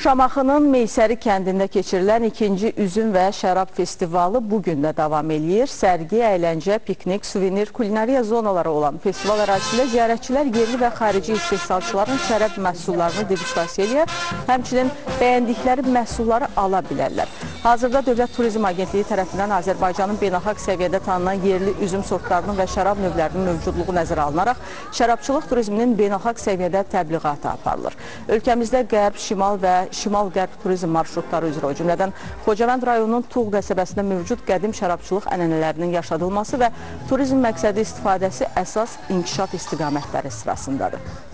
Şamaxının Meysəri kəndində keçirilən ikinci üzüm və şərab festivalı bugün də davam eləyir. Sərgi, əyləncə, piknik, suvenir, kulinariya zonaları olan festival ərazisində ziyarətçilər yerli və xarici istehsalçıların şərab məhsullarını degustasiya edə, həmçinin bəyəndikləri məhsulları ala bilərlər. Hazırda Dövlət Turizm Agentliyi tərəfindən Azərbaycanın beynəlxalq səviyyədə tanınan yerli üzüm sortlarının və şərab növlərinin mövcudluğu nəzərə alınaraq şərabçılıq turizminin beynəlxalq səviyyədə təbliğatı aparılır. Ölkəmizdə qərb, şimal və şimal-qərb turizm marşrutları üzrə, o cümlədən Xocavənd rayonunun Tuğ qəsəbəsində mövcud qədim şərabçılıq ənənələrinin yaşadılması və turizm məqsədi istifadəsi əsas inkişaf istiqamətləri sırasındadır.